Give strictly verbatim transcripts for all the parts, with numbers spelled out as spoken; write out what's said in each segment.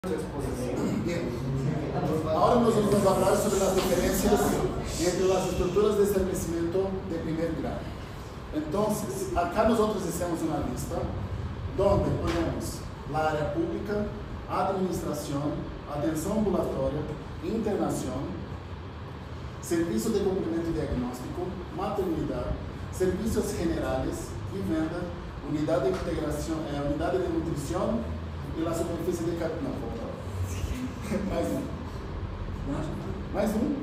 Bien, ahora nosotros vamos a hablar sobre las diferencias entre las estructuras de establecimiento de primer grado. Entonces, acá nosotros hacemos una lista donde ponemos la área pública, administración, atención ambulatoria, internación, servicio de complemento diagnóstico, maternidad, servicios generales, vivienda, unidad de integración, eh, unidad de nutrición y la superficie de cap... No, volta. Mais um. Mais um?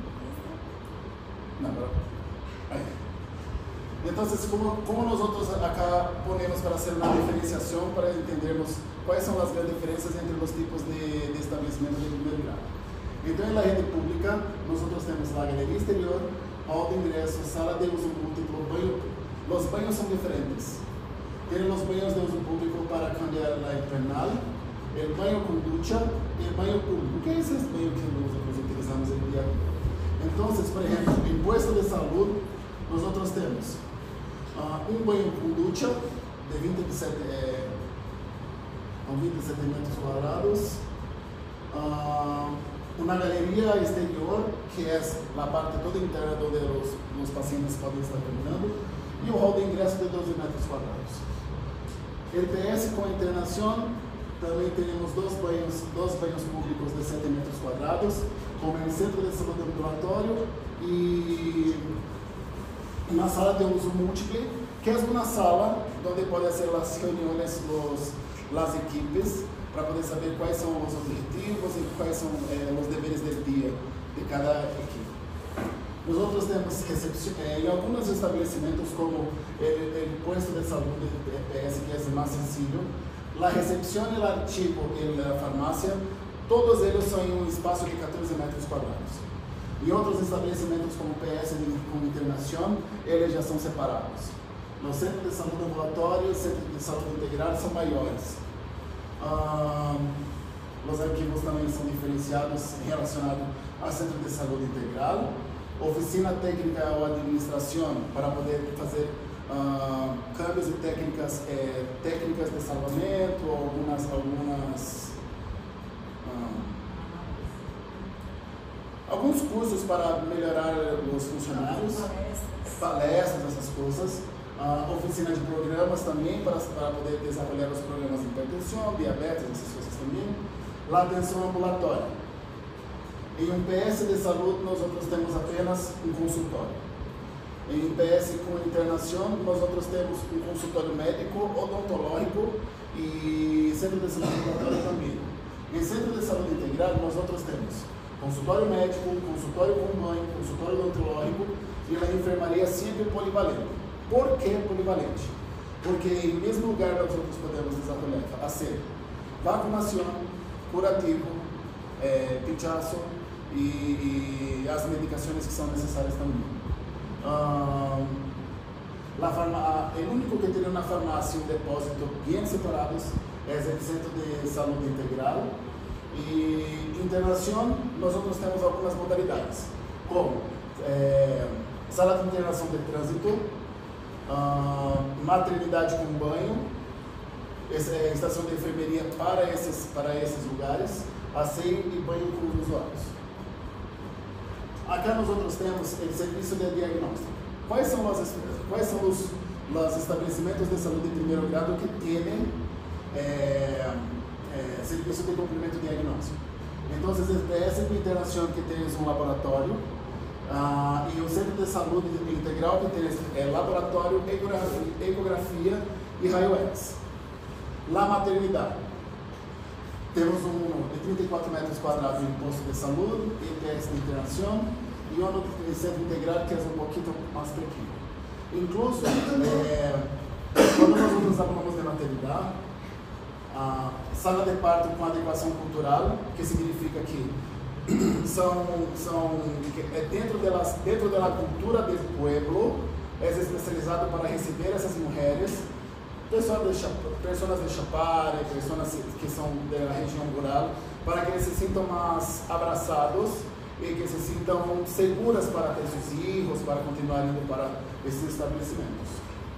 Não, pero... Aí. Entonces, como, como nosotros acá ponemos para hacer una diferenciación, para entendernos cuáles son las grandes diferencias entre los tipos de, de establecimiento de primer grado. Entonces, en la rede pública, nosotros tenemos la galería exterior, hall de ingreso, sala de uso múltiplo, baño. Los baños son diferentes. Tienen los baños de uso público para cambiar la infernal, el baño con ducha y el baño público. ¿Qué es ese baño que nosotros utilizamos el día a día? Entonces, por ejemplo, en puesto de salud, nosotros tenemos uh, un baño con ducha de veintisiete, eh, veintisiete metros cuadrados, uh, una galería exterior, que es la parte toda interna donde los, los pacientes pueden estar caminando, y un hall de ingreso de doze metros cuadrados. El P S con internación, también tenemos dos baños, dos baños públicos de siete metros cuadrados, con el centro de salud ambulatorio y una sala de uso múltiple, que es una sala donde pueden hacer las reuniones, los, las equipes, para poder saber cuáles son los objetivos y cuáles son eh, los deberes del día de cada equipo. Nosotros tenemos recepción, eh, en algunos establecimientos como el, el puesto de salud de E P S, que es más sencillo, la recepción, el archivo y la farmacia, todos ellos son en un espacio de catorze metros cuadrados. Y otros establecimientos como P S con internación, ellos ya son separados. Los centros de salud ambulatorio y centros de salud integral son mayores. Um, los arquivos también son diferenciados relacionados al centro de salud integral, oficina técnica o administración para poder fazer uh, cambios e técnicas, eh, técnicas de salvamento, algumas, algumas uh, alguns cursos para melhorar os funcionários, palestras, essas coisas. Uh, oficina de programas também para, para poder desenvolver os programas de hipertensão, diabetes, essas coisas também. La atenção ambulatória. Em um P S de saúde, nós outros temos apenas um consultório. Em um P S com internação, nós outros temos um consultório médico, odontológico e centro de saúde ambulatório também. Em centro de saúde integral, nós outros temos consultório médico, consultório com banho, consultório odontológico e a enfermaria sempre polivalente. Por que polivalente? Porque em mesmo lugar nós outros podemos desenvolver a ser vacunação, curativo, é, pinchaço, e, e as medicações que são necessárias também. Um, la farma, o único que tem na farmácia um depósito bem separados é o Centro de Saúde Integral. E internação, nós outros temos algumas modalidades, como é, sala de internação de trânsito, uh, maternidade com banho, essa é a estação de enfermeria para esses, para esses lugares, asseio e banho com os usuários. Acá nós outros temos o serviço de diagnóstico. Quais são os, quais são os, os estabelecimentos de saúde de primeiro grado que têm é, é, serviço de complemento diagnóstico? Então, o P S com internação que tem um laboratório uh, e o centro de saúde integral que tem é, laboratório, ecografia, ecografia e raio-X. La maternidade. Temos um de trinta e quatro metros quadrados em posto de saúde, E P S de internação e um de centro integrado que é um pouquinho mais pequeno. Incluso, é, quando nós falamos de maternidade, a sala de parto com adequação cultural, que significa que são, são é dentro da dentro da cultura do pueblo, é especializado para receber essas mulheres. Pessoas de, pessoas de Chapare, pessoas que são da região rural, para que eles se sintam mais abraçados e que se sintam seguras para ter seus filhos, para continuar indo para esses estabelecimentos.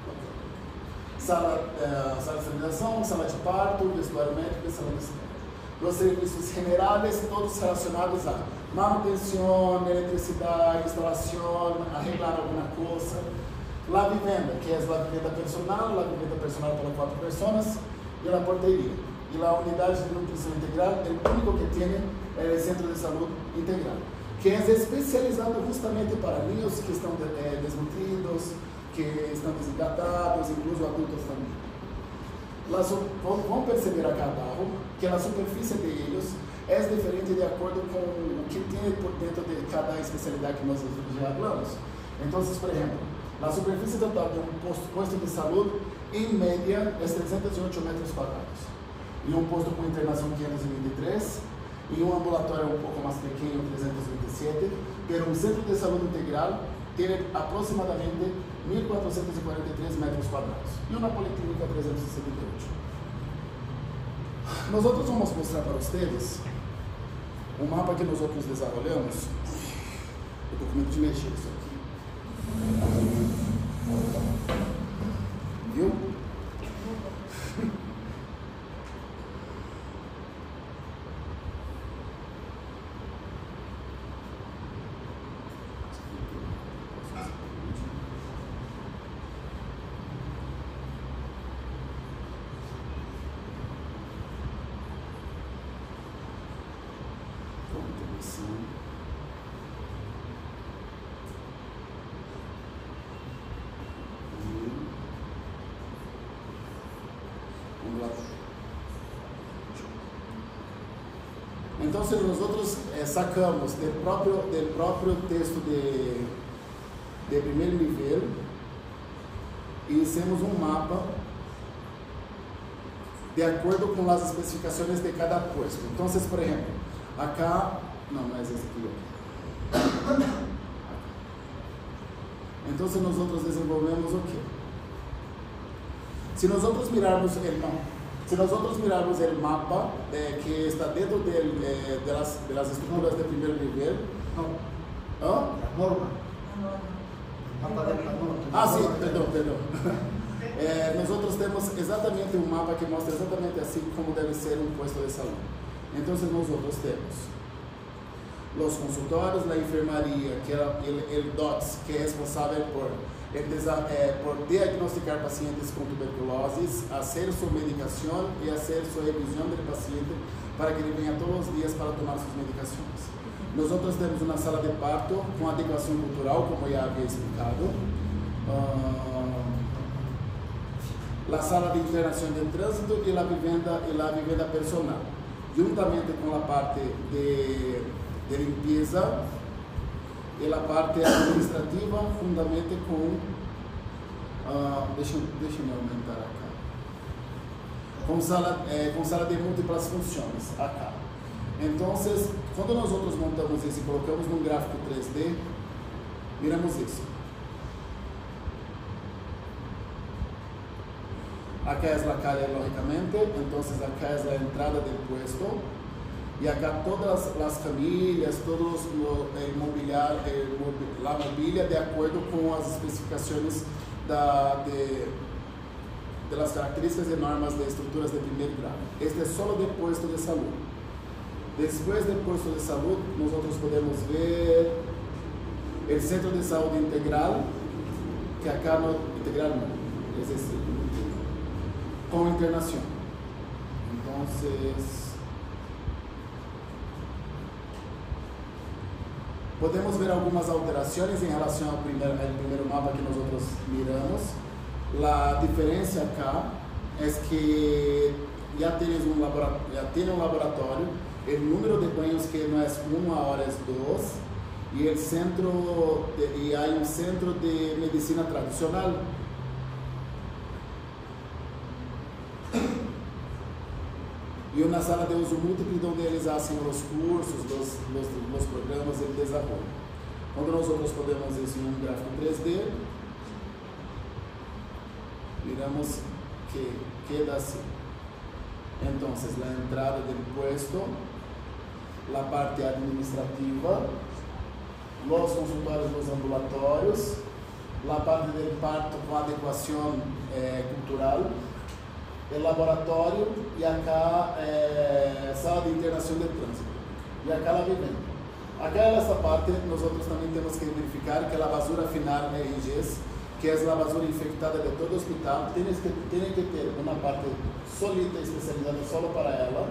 Sala, eh, sala de esterilização, sala de parto, vestuário médico e sala de espera. Los servicios generales, todos relacionados a manutención, electricidad, instalación, arreglar alguna cosa. La vivienda, que es la vivienda personal, la vivienda personal para cuatro personas, y la portería. Y la unidad de nutrición integral, el único que tiene es el centro de salud integral, que es especializado justamente para niños que están eh, desnutridos, que están deshidratados, incluso adultos también. Las, vão perceber acá abajo que a superfície de ellos é diferente de acordo com o que tem por dentro de cada especialidade que nós já falamos. Então, por exemplo, a superfície total de um posto, posto de saúde, em média, é trezentos e oito metros quadrados. E um posto com internação quinhentos e vinte e três, e um ambulatório um pouco mais pequeno, trezentos e vinte e sete, mas um centro de saúde integral tem aproximadamente mil quatrocentos e quarenta e três metros quadrados e uma policlínica trezentos e setenta e oito. Nós outros vamos mostrar para vocês um mapa que nós outros desenvolvemos. Eu estou com medo de mexer isso aqui. Viu? Então, nós outros eh, sacamos do próprio, do próprio texto de, de primeiro nível e fizemos um mapa de acordo com as especificações de cada posto. Então, por exemplo, acá, não, não é esse aqui. Então, nós outros desenvolvemos o quê? Se nós outros mirarmos o mapa, Se nós outros mirarmos o mapa eh, que está dentro de, eh, de, las, de las estruturas de primeiro nível. No. ¿Ah? La norma. Mapa de la norma. Ah, sim, perdão, perdão. eh, nós outros temos exatamente um mapa que mostra exatamente assim como deve ser um posto de saúde. Então, nós outros temos os consultórios, a enfermaria, que é o D O T S, que é responsável por É, por diagnosticar pacientes com tuberculose, fazer sua medicação e fazer sua revisão do paciente para que ele venha todos os dias para tomar suas medicações. Nós outros temos uma sala de parto com adequação cultural, como já havia explicado. Uh, a sala de internação de trânsito e a vivenda, e a vivenda personal, juntamente com a parte de, de limpeza e a parte administrativa, fundamente com, uh, deixa, deixa eu aumentar acá, com sala, eh, com sala de múltiplas funções, acá. Então, quando nós outros montamos isso e colocamos num gráfico três D, miramos isso. Acá é a calle, lógicamente, então acá é a entrada do puesto. E acá todas as famílias, todos o mobiliário, a mobília de acordo com as especificações da, de, das características e normas de estruturas de primeiro grau. Este é só o posto de saúde. Depois do posto de saúde, nós outros podemos ver o centro de saúde integral, que acá no integral não, é esse, com internação. Então, podemos ver algumas alterações em relação ao primeiro, ao primeiro mapa que nós outros miramos. A diferença acá é que já tem um laboratório, já tem um laboratório, o número de banhos que não é um, agora é dois, e o centro de, e há um centro de medicina tradicional. E uma sala de uso múltiplo, onde eles fazem os cursos, os, os, os programas de desenvolvimento. Quando nós outros podemos isso em um gráfico três D, miramos que queda assim. Então, a entrada do puesto, a parte administrativa, os consultórios, os ambulatórios, a parte do parto com adequação eh, cultural, el laboratório e acá é, sala de internação de trânsito. E acá la vivienda. Acá nessa parte, nós também temos que verificar que a basura final R Gs, que é a basura infectada de todo o hospital, tem que, tem que ter uma parte solita especializada só para ela.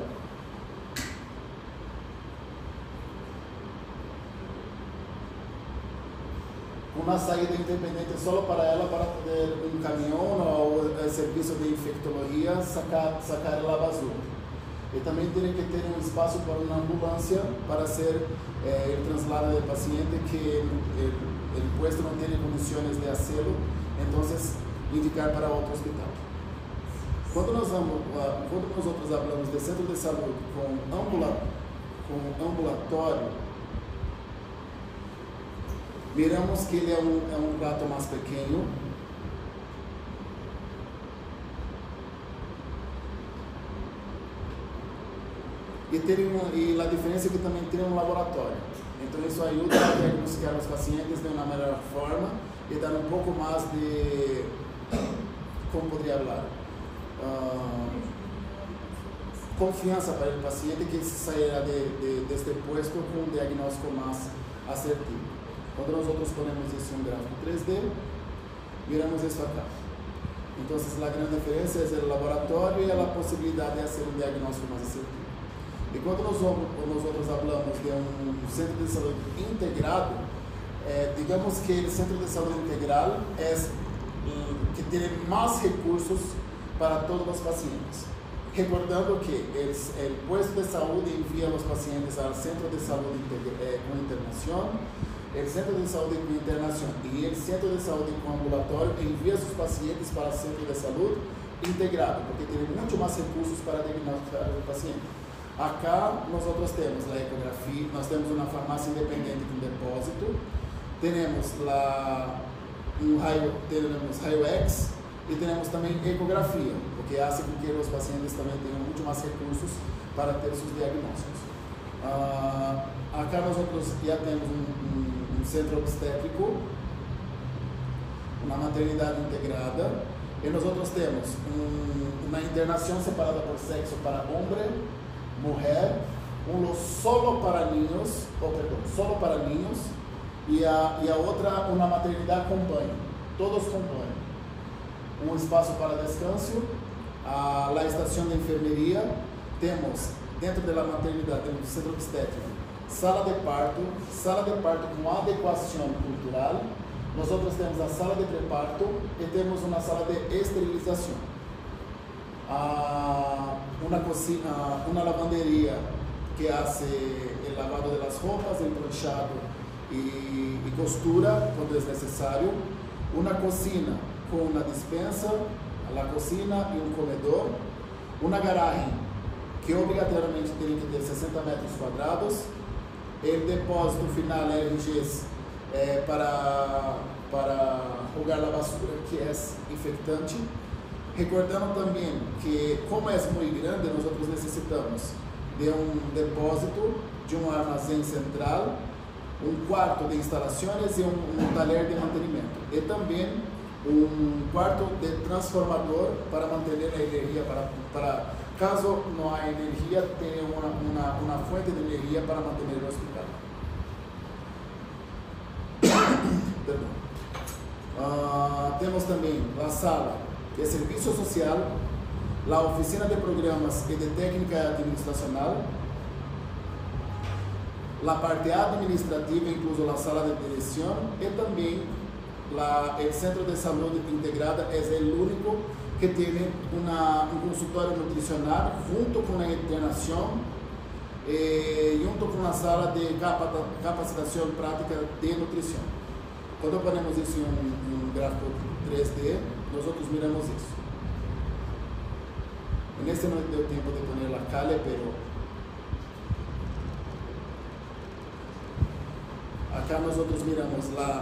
Uma saída independente só para ela, para poder um caminhão ou o serviço de infectologia sacar, sacar a basura. E também tem que ter um espaço para uma ambulância para ser eh, o traslado do paciente que o puesto não tem condições de fazê-lo, então indicar para outro hospital. Quando nós, quando nós outros falamos de centro de saúde com, ambula, com ambulatório, miramos que ele é um, é um prato mais pequeno. E, ter uma, e a diferença é que também tem um laboratório. Então isso ajuda a diagnosticar os pacientes de uma melhor forma e dar um pouco mais de, como poderia falar, uh, confiança para o paciente que sairá de, de, deste posto com um diagnóstico mais assertivo. Quando nós outros ponemos isso em um gráfico três D, miramos isso acá. Então, a grande diferença é o laboratório e a possibilidade de fazer um diagnóstico mais assertivo. E quando nós, nós outros falamos de um centro de saúde integrado, é, digamos que o centro de saúde integral é que tem mais recursos para todos os pacientes. Recordando que o posto de saúde envia os pacientes ao centro de saúde é, com internação, o centro de saúde com internação e o centro de saúde com ambulatório envia os pacientes para o centro de saúde integrado, porque tem muito mais recursos para diagnosticar o paciente. Acá nós outros temos a ecografia, nós temos uma farmácia independente com depósito, temos lá um raio, temos raio X e temos também ecografia, porque faz com que os pacientes também tenham muito mais recursos para ter seus diagnósticos. Ah, acá nós outros já temos um, um, um centro obstétrico, uma maternidade integrada, e nós outros temos um, uma internação separada por sexo para homem, mulher, um solo para niños, ou perdão, solo para niños, e a, e a outra uma maternidade com banho, todos com banho. Um espaço para descanso, a, a estação de enfermeria, temos dentro da maternidade, temos o centro obstétrico, sala de parto, sala de parto com adequação cultural, nós outros temos a sala de pré-parto e temos uma sala de esterilização. Ah, uma cocina, uma lavanderia que faz o lavado das roupas, o planchado e, e costura quando é necessário, uma cocina com uma dispensa, a cocina e um comedor, uma garagem que obrigatoriamente tem que ter sessenta metros quadrados, o depósito final R Gs é, para, para jogar a basura, que é infectante. Recordando também que, como é muito grande, nós outros necessitamos de um depósito, de um armazém central, um quarto de instalações e um, um talher de mantenimento. E também um quarto de transformador para manter a energia, para, para caso não há energia, tenha uma, uma, uma fonte de energia para manter o hospital. Uh, temos também a sala de serviço social, a oficina de programas e de técnica administracional, a parte administrativa, incluso a sala de direção, e também o centro de saúde integrada é o único que tem uma, um consultório nutricional junto com a internação e junto com a sala de capacitação prática de nutrição. Quando ponemos isso em um, um gráfico três D, nós outros miramos isso. Neste não deu tempo de poner a calha, pero acá nós outros miramos lá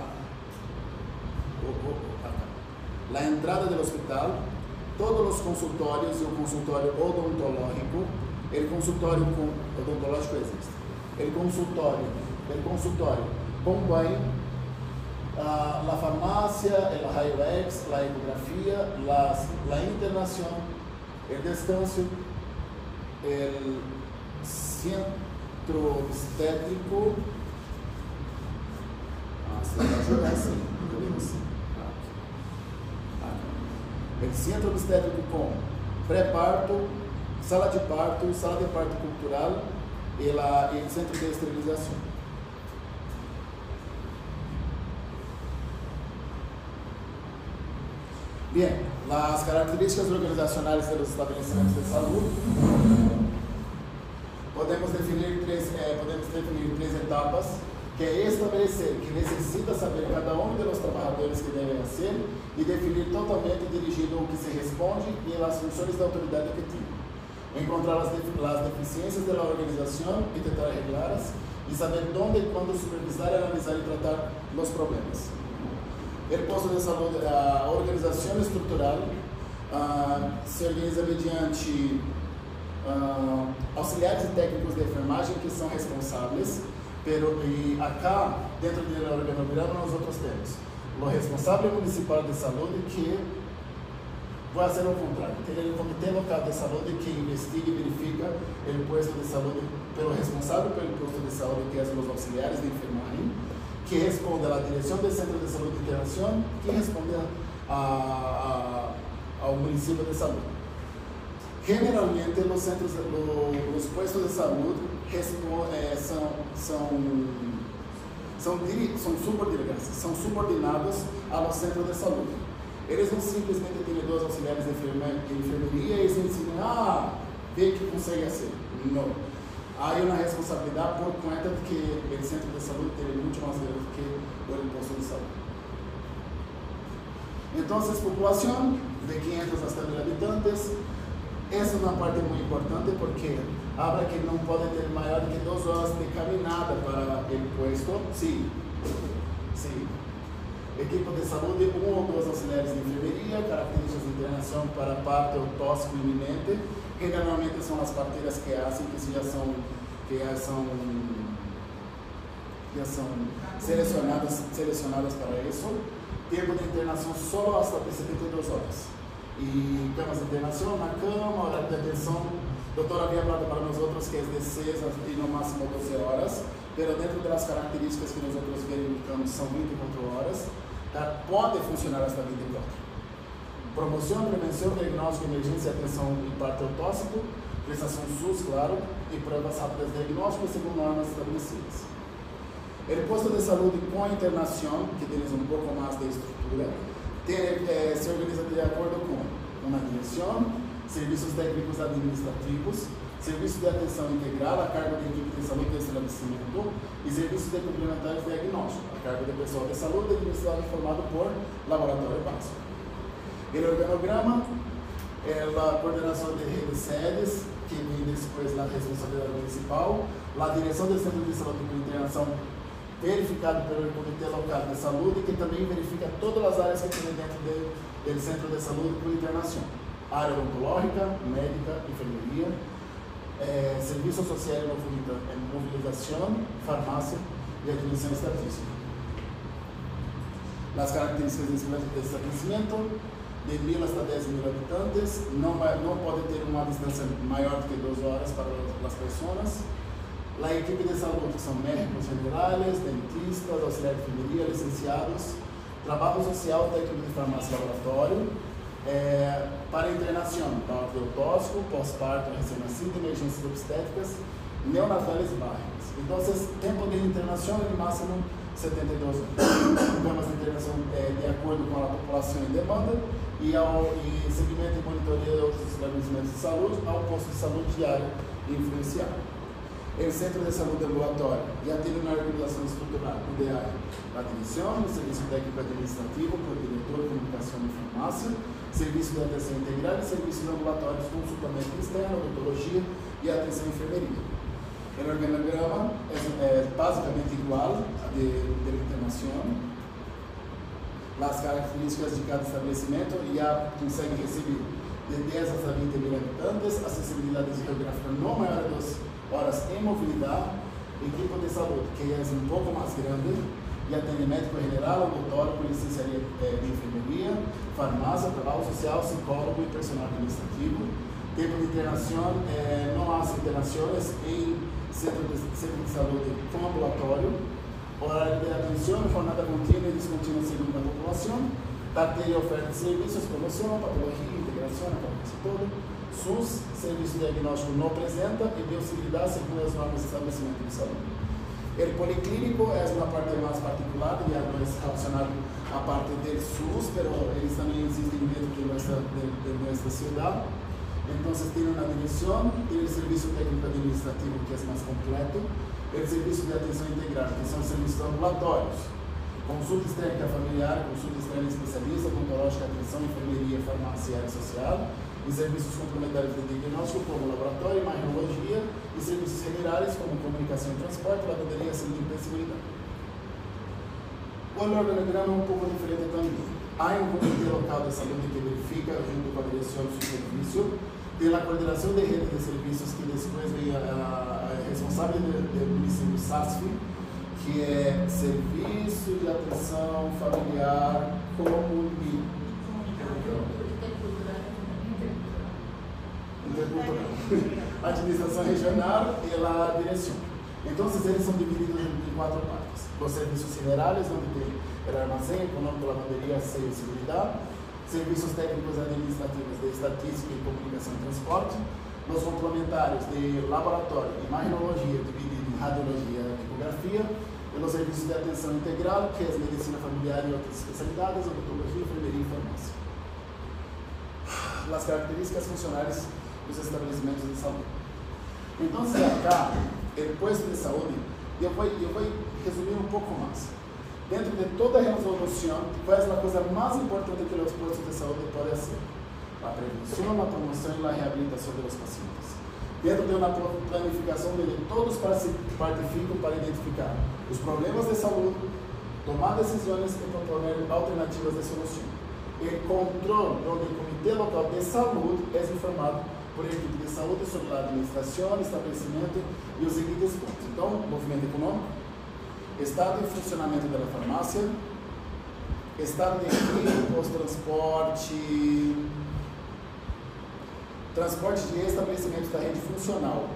a entrada do hospital, todos os consultórios e o consultório odontológico. O consultório com, odontológico existe. O consultório, o consultório com banho, a, a farmácia, o raio X, a ecografia, a internação el descanso, el centro obstétrico, el centro obstétrico com pré-parto, sala de parto, sala de parto cultural e la, el centro de esterilización. Bien, las características organizacionales de los establecimientos de salud. Podemos definir tres, eh, podemos definir tres etapas, que é estabelecer que necessita saber cada um dos trabalhadores que devem ser e definir totalmente dirigido o que se responde e as funções da autoridade efetiva. Encontrar as, def as deficiências da organização e tentar arreglá-las e saber onde e quando supervisar, analisar e tratar os problemas. O posto de saúde, a organização estrutural uh, se organiza mediante uh, auxiliares e técnicos de enfermagem que são responsáveis. Pero, e acá, dentro do organograma, nós outros temos o responsável municipal de saúde, que vai ser o contrário. Tem o comitê local de saúde que investiga e verifica o posto de saúde pelo responsável pelo posto de saúde, que são os auxiliares de enfermagem, que responde à direção do centro de saúde de internação, que responde a, a, ao município de saúde. Generalmente, os centros, os postos de saúde É, são, são, são, são, subordinados, são subordinados ao centro de saúde. Eles não simplesmente têm dois auxiliares de enfermeria e eles ensinam, ah, vê que consegue fazer. Não. Há uma responsabilidade por conta de que o centro de saúde tem muito mais dinheiro do que o posto de saúde. Então, a população de quinhentos hasta mil habitantes, essa é uma parte muito importante porque habla que não pode ter maior do que duas horas de caminhada para o puesto. Sim, sim. Equipe de saúde, um ou dois auxiliares de enfermeria, características de internação para parto tóxico iminente, que normalmente são as parteiras que fazem, que já são, que já são, já são selecionadas, selecionadas para isso. Tempo de internação só hasta setenta e duas horas. E camas de internação na cama, horário de atenção. O doutor havia falado para nós outros que é de seis e no máximo doze horas, mas dentro das características que nós outros verificamos são vinte e quatro horas, tá? Pode funcionar hasta vinte e quatro. Promoção, prevenção, diagnóstico, emergência, atenção e parto tóxico, prestação SUS, claro, e provas rápidas de diagnóstico segundo normas estabelecidas. O posto de saúde com a internação, que tem um pouco mais de estrutura, tem, eh, se organiza de acordo com uma direção, serviços técnicos administrativos, serviços de atenção integral a cargo da equipe de saúde do estabelecimento e serviços de complementares de diagnóstico a cargo do pessoal de saúde administrado e formado por laboratório básico. O organograma é a coordenação de redes sedes, que vem depois na responsabilidade municipal, a direção do centro de saúde com internação verificado pelo comitê local de saúde, que também verifica todas as áreas que tem dentro do, do centro de saúde com internação. Área odontológica, médica, enfermeria, eh, serviço social e mobilização, farmácia e admissão estatística. As características desse estabelecimento, de mil hasta dez mil habitantes, não, não pode ter uma distância maior do que duas horas para as pessoas. A equipe de saúde, que são médicos generais, dentistas, auxiliares de enfermeria, licenciados, trabalho social, técnico de farmácia e laboratório, é, para internação, parto tóxico, pós-parto, recém-nascido, emergências obstétricas, neonatales e básicas. Então, tempo de internação é no máximo setenta e duas horas. Programas de internação é, de acordo com a população em demanda e, ao, e seguimento e monitoria de outros estabelecimentos de saúde ao posto de saúde diário e influenciado. O Centro de Saúde Ambulatório e atende na organização estrutural, o D A, a direção, o Serviço Técnico Administrativo, o Diretor de Comunicação e Farmácia, Serviço de Atenção Integral e Serviços Ambulatórios com suplemento externo, odontologia e atenção à enfermeria. O organograma é, é basicamente igual a de, de internação. As características de cada estabelecimento já consegue receber de dez a vinte mil habitantes, acessibilidade geográfica não maior das horas em mobilidade, equipe de saúde, que é um pouco mais grande, e atende médico general, odontólogo, licenciaria de enfermeria, farmácia, trabalho social, psicólogo e personal administrativo, Tempo de internação, eh, não há internações em centro de, centro de saúde com ambulatório, horário de atenção, jornada contínua e descontínua segundo a população, carteira e oferta de serviços, promoção, patologia, integração, a população toda, SUS, serviço diagnóstico não apresenta e biosseguridade segundo as normas de estabelecimento de saúde. O policlínico é uma parte mais particular, e não é relacionado à parte do SUS, mas eles também existem dentro de nossa, de, de nossa cidade. Então, tem uma direção, tem o serviço técnico administrativo, que é mais completo, e o serviço de atenção integral, que são serviços ambulatórios, consulta externa familiar, consulta externa especialista, odontológica, atenção, enfermeria, farmácia e área social, e serviços complementares de diagnóstico, como laboratório, imaginologia, e serviços generais, como comunicação e transporte, lavanderia, limpeza e seguridade. O organograma é um pouco diferente também. Há um comitê local de saúde que verifica, junto com a direção do serviço, tem a coordenação de rede de serviços, que depois vem a, a, a responsável do, do município SASF, que é Serviço de Atenção Familiar Comunitária. Intercultural. Administração Regional e a Direção. Então, eles são divididos em quatro partes. Os serviços generais, onde tem o armazém, econômico, lavanderia, seio e seguridade. Serviços técnicos administrativos de estatística e comunicação e transporte, os complementares de laboratório, imaginologia, dividido em radiologia e ecografia, e os serviços de atenção integral, que é a medicina familiar e outras especialidades, odontologia, enfermeria e farmácia. As características funcionais dos estabelecimentos de saúde. Então, acá, o posto de saúde, eu vou, eu vou resumir um pouco mais. Dentro de toda a resolução, qual é a coisa mais importante que os postos de saúde podem ser? A prevenção, a promoção e a reabilitação dos pacientes. Dentro de uma planificação onde todos participam para identificar os problemas de saúde, tomar decisões e proponer alternativas de solução. O controle onde o Comitê Local de Saúde é informado por a equipe de saúde sobre a administração, estabelecimento e os seguintes pontos. Então, movimento econômico, estado e funcionamento da farmácia, estado de equipos, transporte, transporte de estabelecimentos da rede funcional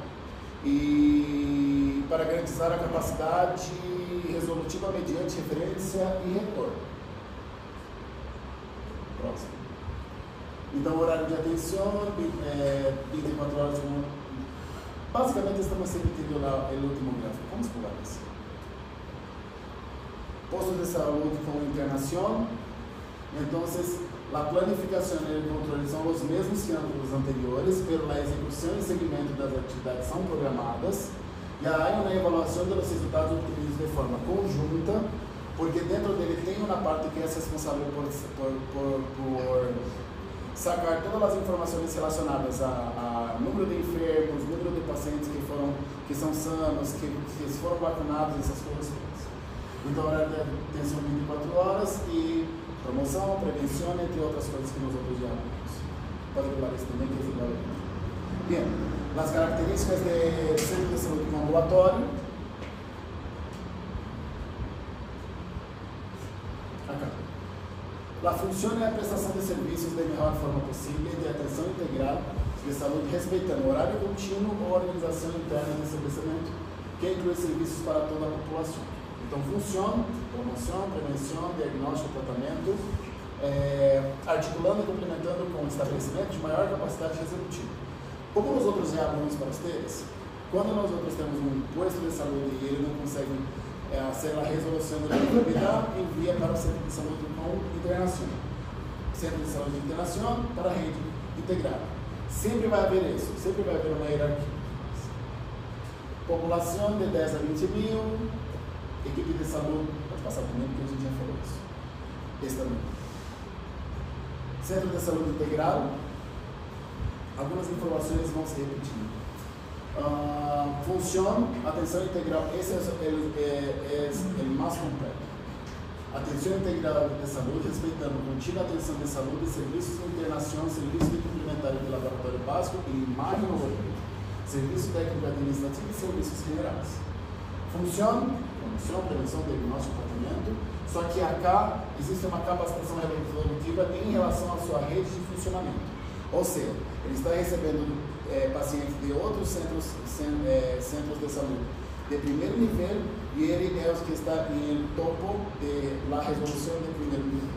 e para garantizar a capacidade resolutiva mediante referência e retorno. Próximo. Então, horário de atenção, é, vinte e quatro horas. Basicamente, estamos repetindo lá o último gráfico. Vamos pular isso. Postos de saúde com internação. Então, a planificação e o controle são os mesmos que os anteriores, pela execução e seguimento das atividades são programadas. E há uma avaliação dos resultados obtidos de forma conjunta, porque dentro dele tem uma parte que é responsável por, por, por, por sacar todas as informações relacionadas a, a número de enfermos, número de pacientes que foram, que são sanos, que, que foram vacunados, essas coisas todas. Então, horário de atenção vinte e quatro horas e promoção, prevenção, entre outras coisas que nós outros já vimos. Pode pular isso também, que é igual. Bem, as características de centro de saúde com ambulatório. Acá. A função é a prestação de serviços da melhor forma possível de atenção integral de saúde, respeitando o horário contínuo ou organização interna do estabelecimento, que inclui serviços para toda a população. Então, função, promoção, prevenção, diagnóstico, tratamento, é, articulando e complementando com o estabelecimento de maior capacidade resolutiva. Como nós outros já vamos para vocês, quando nós outros temos um posto de saúde e ele não consegue é, ser a resolução da probabilidade, envia para o centro de saúde com internação. Centro de saúde de internação para a rede integrada. Sempre vai haver isso, sempre vai haver uma hierarquia. População de dez a vinte mil. Equipe de saúde, pode passar também, porque a gente já falou isso. Esse também. Centro de saúde integral. Algumas informações vão se repetir. Uh, função, atenção integral. Esse é, é, é, é o mais completo. Atenção integral de saúde, respeitando contínua atenção de saúde, serviços de internação, serviços de complementar de laboratório básico e imaginologia. Serviço técnico administrativo e serviços generais. Função, promoção, prevenção, diagnóstico, tratamento. Só que acá existe uma capacitação resolutiva em relação à sua rede de funcionamento. Ou seja, ele está recebendo é, pacientes de outros centros, cen, é, centros de saúde de primeiro nível e ele é o que está em topo da resolução de primeiro nível.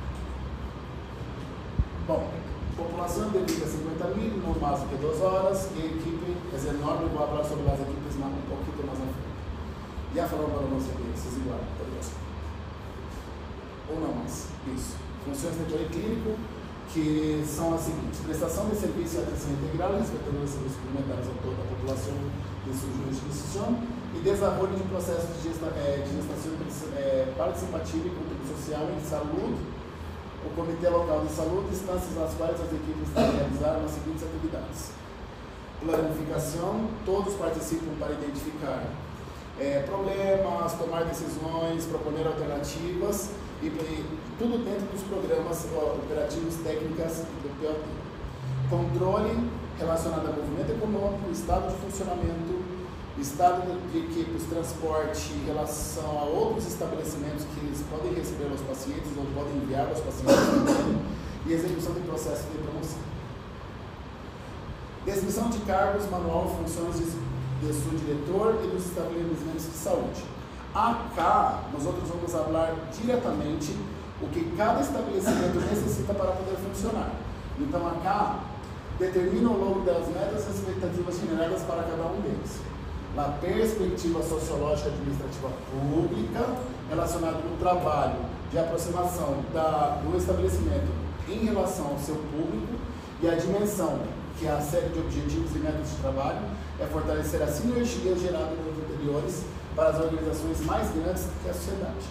Bom, população de vida cincuenta mil, no máximo que duas horas, e a equipe é enorme, vou falar sobre as equipes mais, um pouquinho mais à frente. Já falamos para nós aqui, vocês igual, por exemplo. Ou não mais, isso. Funções de apoio clínico, que são as seguintes: prestação de serviço e atenção integral, respeitando os serviços complementares a toda a população de sua jurisdição, e desenvolvimento de processos de, gesta, é, de gestação é, participativa e contribuição social em saúde, o Comitê Local de Saúde, instâncias nas quais as equipes devem realizar as seguintes atividades: planificação, todos participam para identificar é, problemas, tomar decisões, proponer alternativas, e, e tudo dentro dos programas operativos técnicas do P O T. Controle relacionado ao movimento econômico, estado de funcionamento, estado de equipes, transporte em relação a outros estabelecimentos que eles podem receber os pacientes ou podem enviar os pacientes, e execução de processo de promoção. Descrição de cargos, manual, funções de, de seu diretor e dos estabelecimentos de saúde. Acá, nós outros vamos falar diretamente o que cada estabelecimento necessita para poder funcionar. Então, acá, determina o longo das metas e expectativas generadas para cada um deles. Na perspectiva sociológica administrativa pública, relacionada no trabalho de aproximação da, do estabelecimento em relação ao seu público, e a dimensão, que é a série de objetivos e métodos de trabalho, é fortalecer a sinergia gerada nos anteriores para as organizações mais grandes que a sociedade.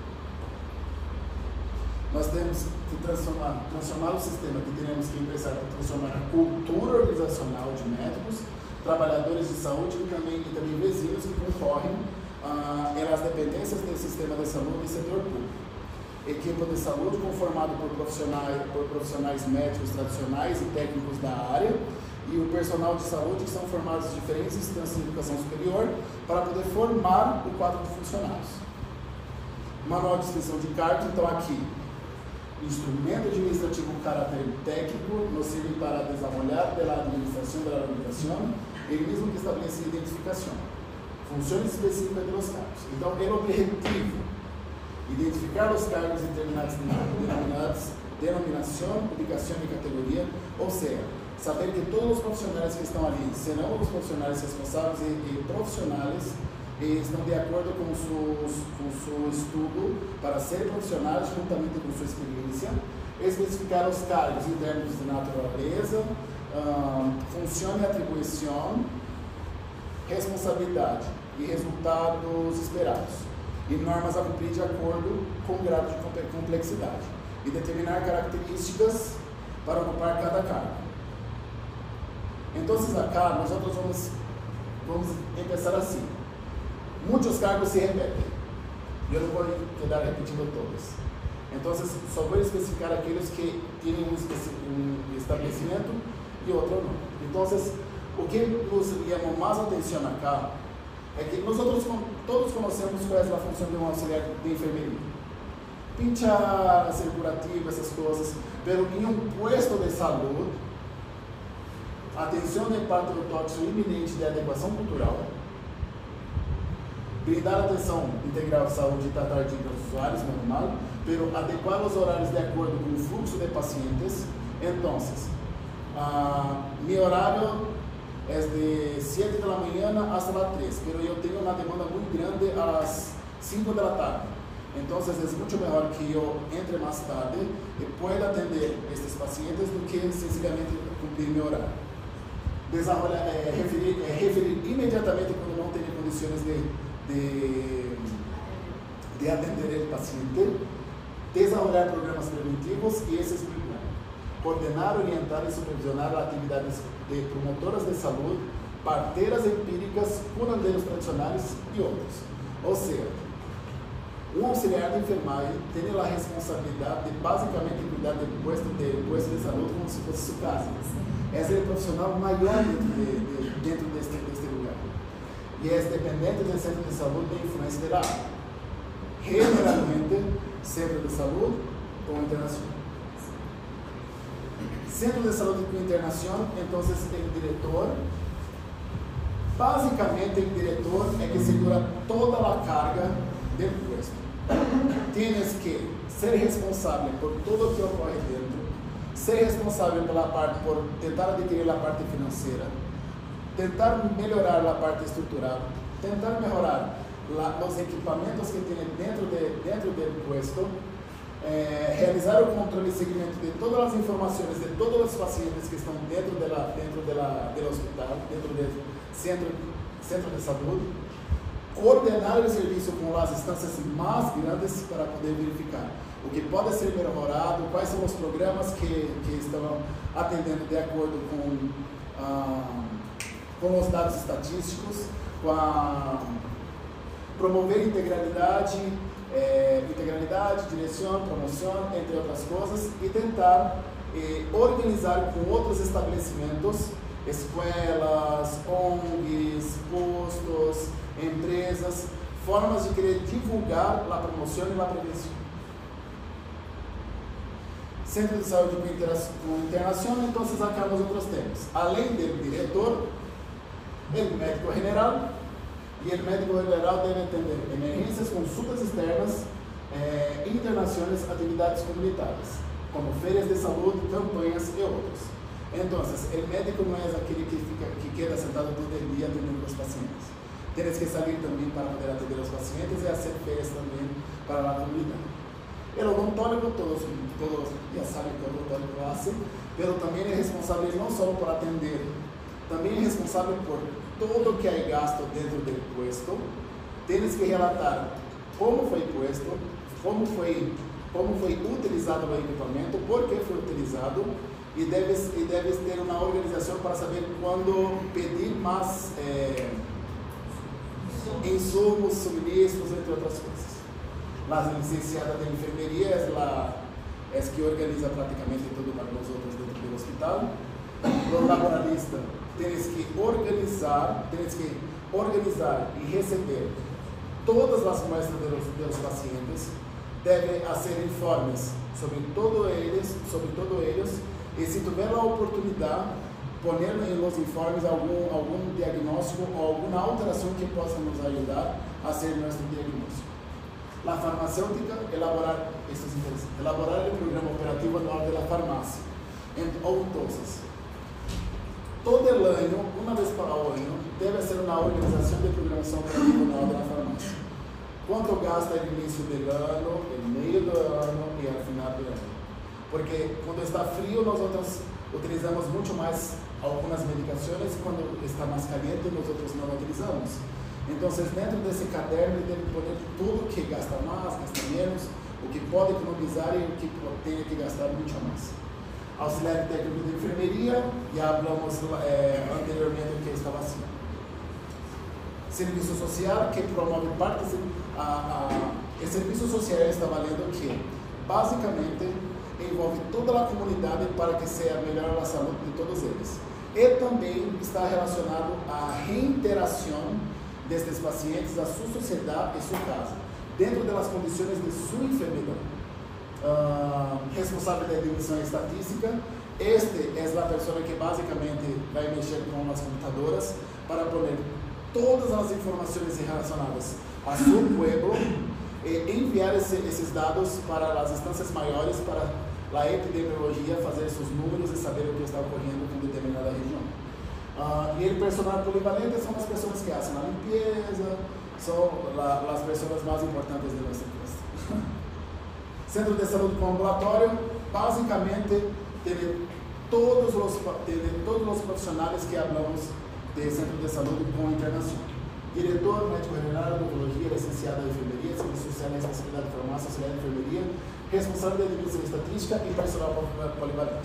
Nós temos que transformar, transformar o sistema que teremos que empezar a transformar a cultura organizacional de médicos, trabalhadores de saúde e também, e também vizinhos que concorrem ah, as dependências do sistema de saúde e setor público. Equipe de saúde conformado por profissionais, por profissionais médicos tradicionais e técnicos da área, e o personal de saúde, que são formados em diferentes instâncias de educação superior para poder formar o quadro de funcionários. Manual de inscrição de cargos, então aqui, instrumento administrativo com caráter técnico, nos serve para desenvolver pela administração da organização, ele mesmo que estabelece identificação, funções específicas dos cargos. Então, o objetivo, identificar os cargos determinados, denominados, denominação, ubicação e categoria, ou seja, saber que todos os profissionais que estão ali serão os profissionais responsáveis e, e profissionais e estão de acordo com o seu estudo para ser profissionais, juntamente com sua experiência, especificar os cargos internos de natureza, uh, função e atribuição, responsabilidade e resultados esperados, e normas a cumprir de acordo com o grau de complexidade, e determinar características para ocupar cada cargo. Então, acá, nós vamos, vamos começar assim. Muitos cargos se repetem. Eu não vou quedar repetindo todos. Então, só vou especificar aqueles que têm um, um estabelecimento e outro não. Então, o que nos chama mais atenção acá é que nós outros, todos conhecemos qual é a função de um auxiliar de enfermeria. Pinchar, ser curativo, essas coisas. Mas em um posto de saúde, atenção de parte do tóxico iminente de adequação cultural, brindar atenção integral de saúde e tratar de usuários, normal, pero adequar os horários de acordo com o fluxo de pacientes. Então, uh, meu horário é de sete da manhã até as três, pero eu tenho uma demanda muito grande às cinco da tarde. Então, é muito melhor que eu entre mais tarde e pueda atender estes pacientes do que sencillamente cumprir meu horário. Desenvolver, é, referir, é, referir imediatamente quando não tem condições de, de, de atender o paciente, desenvolver programas preventivos e esses coordenar, orientar e supervisionar atividades de promotoras de saúde, parteiras empíricas, curandeiros tradicionais e outros. Ou seja, um auxiliar de enfermagem tem a responsabilidade de basicamente cuidar do posto de, posto de saúde como se fosse sua casa. Esse é o profissional maior dentro, de, de, dentro deste, deste lugar. E é dependente do centro de saúde da influência da área. Generalmente, centro de saúde ou internacional. Centro de Saúde com Internação, então, tem o diretor. Basicamente, o diretor é que segura toda a carga do puesto. Tienes que ser responsável por tudo o que ocorre dentro, ser responsável pela parte, por tentar adquirir a parte financeira, tentar melhorar a parte estrutural, tentar melhorar la, os equipamentos que tem dentro de dentro do puesto, eh, realizar o controle e seguimento de todas as informações de todos os pacientes que estão dentro dela dentro dela do hospital, dentro do centro centro de saúde, coordenar o serviço com as instâncias mais grandes para poder verificar o que pode ser melhorado, quais são os programas que, que estão atendendo de acordo com, ah, com os dados estatísticos, com a, promover integralidade, eh, integralidade, direção, promoção, entre outras coisas, e tentar eh, organizar com outros estabelecimentos, escolas, O N Gs, postos, empresas, formas de querer divulgar a promoção e a prevenção. Centro de Saúde com Internação, então acá os outros temas. Além do diretor, o médico general, e o médico general deve atender emergências, consultas externas, eh, internações, atividades comunitárias, como feiras de saúde, campanhas e outros. Então, o médico não é aquele que, fica, que queda sentado todo o dia atendendo os pacientes. Tienes que salir também para poder atender os pacientes e fazer feiras também para a comunidade. O odontólogo, todos, todos já sabem que o odontólogo faz, mas também é responsável não só por atender, também é responsável por todo o que é gasto dentro do puesto. Tienes que relatar como foi puesto, como foi, como foi utilizado o equipamento, por que foi utilizado, e deves, e deves ter uma organização para saber quando pedir mais é, insumos, suministros, entre outras coisas. A licenciada de enfermeria é a é que organiza praticamente tudo para nós outros dentro do hospital. O laboralista tens que organizar, tens que organizar e receber todas as muestras dos, dos pacientes, deve fazer informes sobre todos eles, sobre todos eles, e se tiver a oportunidade, poner nos informes algum algum diagnóstico ou alguma alteração que possa nos ajudar a fazer nosso diagnóstico. A farmacêutica, elaborar, isso é interessante, elaborar o programa operativo anual da farmácia. Então, todo ano, uma vez para o ano, deve ser uma organização de programação operativa anual da farmácia. Quanto gasta no início do ano, no meio do ano e ao final do ano. Porque quando está frio, nós outros utilizamos muito mais algumas medicações, quando está mais caliente, nós outros não utilizamos. Então, dentro desse caderno, deve poner tudo que gasta mais, gasta menos, o que pode economizar e o que tem que gastar muito mais. Auxiliar técnico de enfermeria, já falamos é, anteriormente o que estava assim. Serviço social, que promove partes. A, a, o serviço social está valendo o quê? Basicamente, envolve toda a comunidade para que seja melhor a saúde de todos eles. E também está relacionado à reinteração destes pacientes, a sua sociedade e sua casa, dentro das condições de sua enfermidade. Uh, responsável da dimensão estatística, este é a pessoa que basicamente vai mexer com as computadoras para poner todas as informações relacionadas a seu pueblo e enviar esse, esses dados para as instâncias maiores, para a epidemiologia fazer seus números e saber o que está ocorrendo com determinada região. Uh, e o personal polivalente são as pessoas que fazem a limpeza, são la, as pessoas mais importantes de nossa empresa. Centro de saúde com ambulatório, basicamente, tem todos os, tem todos os profissionais que falamos de centro de saúde com internação. Diretor, médico general, odontologia, licenciado em enfermeria, serviço social, especialidade de farmácia, auxiliar de enfermeria, responsável da divisão estatística e personal polivalente.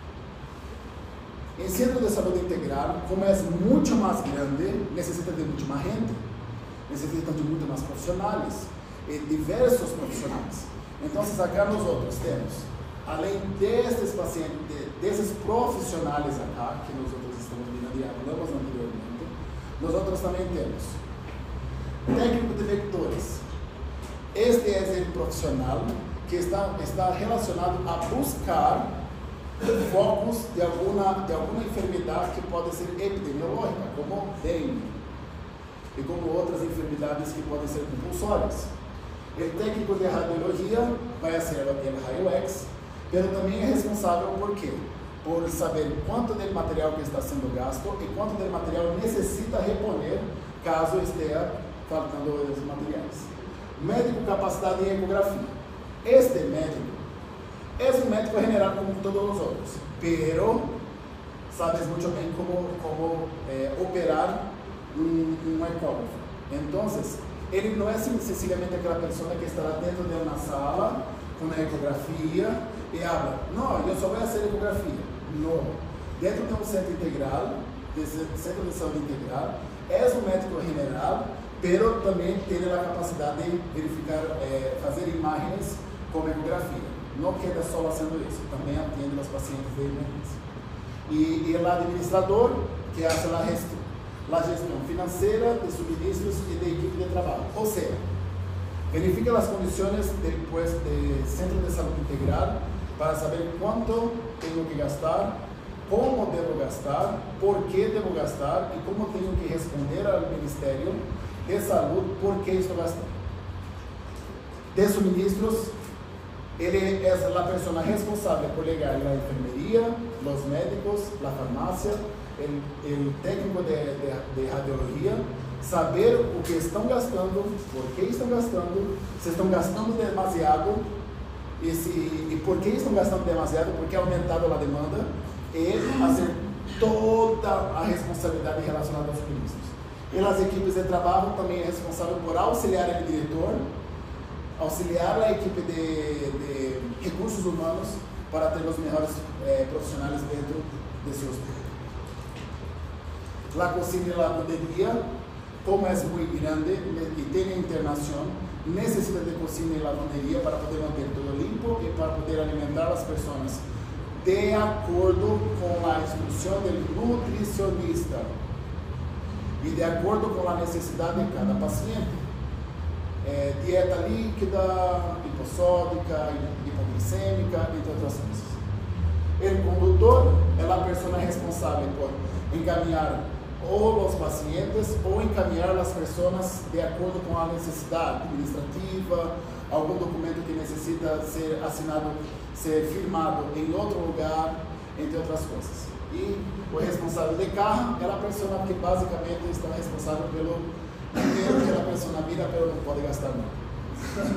Em centro de saúde integral, como é muito mais grande, necessita de muito mais gente, necessita de muito mais profissionais e diversos profissionais. Então, se acá nós outros temos, além destes pacientes, de, desses profissionais acá, que nós outros estamos vendo e falamos anteriormente, nós outros também temos técnico de vectores. Este é o profissional que está, está relacionado a buscar focos de alguma, de alguma enfermidade que pode ser epidemiológica, como dengue, e como outras enfermidades que podem ser compulsórias. O técnico de radiologia vai fazer o raio-X, mas também é responsável por quê? Por saber quanto do material que está sendo gasto e quanto do material necessita reponer caso esteja faltando os materiais. Médico capacidade em ecografia. Este médico é um médico general como todos os outros, pero sabes muito bem como, como eh, operar um, um ecógrafo. Então, ele não é sencillamente aquela pessoa que estará dentro de uma sala com a ecografia e habla, não, eu só vou fazer ecografia. Não. Dentro de um centro integral, de centro de saúde integral, é um médico general, pero também tem a capacidade de verificar, eh, fazer imagens com ecografia. Não queda só fazendo isso, também atende os pacientes de emergência. E, e o administrador, que faz a gestão, a gestão financeira de suministros e de equipe de trabalho. Ou seja, verifica as condições depois de centro de saúde integral para saber quanto tenho que gastar, como devo gastar, por que devo gastar e como tenho que responder ao Ministério de Saúde por que estou gastando. De suministros, ele é a pessoa responsável por ligar a enfermeria, os médicos, a farmácia, o técnico de, de, de radiologia, saber o que estão gastando, por que estão gastando, se estão gastando demasiado e, se, e por que estão gastando demasiado, porque é aumentado a demanda, e fazer toda a responsabilidade relacionada aos suministros. E as equipes de trabalho também é responsável por auxiliar o diretor, auxiliar a equipe de, de recursos humanos para ter os melhores eh, profissionais dentro de seu hospital. A cozinha e a lavanderia, como é muito grande e tem internação, necessita de cozinha e lavanderia para poder manter tudo limpo e para poder alimentar as pessoas de acordo com a instrução do nutricionista e de acordo com a necessidade de cada paciente. É, dieta líquida, hipossódica, hipoglicêmica, entre outras coisas. O condutor é a pessoa responsável por encaminhar ou os pacientes ou encaminhar as pessoas de acordo com a necessidade administrativa, algum documento que necessita ser assinado, ser firmado em outro lugar, entre outras coisas. E o responsável de carro é a pessoa que basicamente está responsável pelo dinheiro que a pessoa mira, pero não pode gastar nada.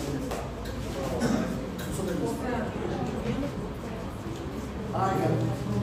Ah,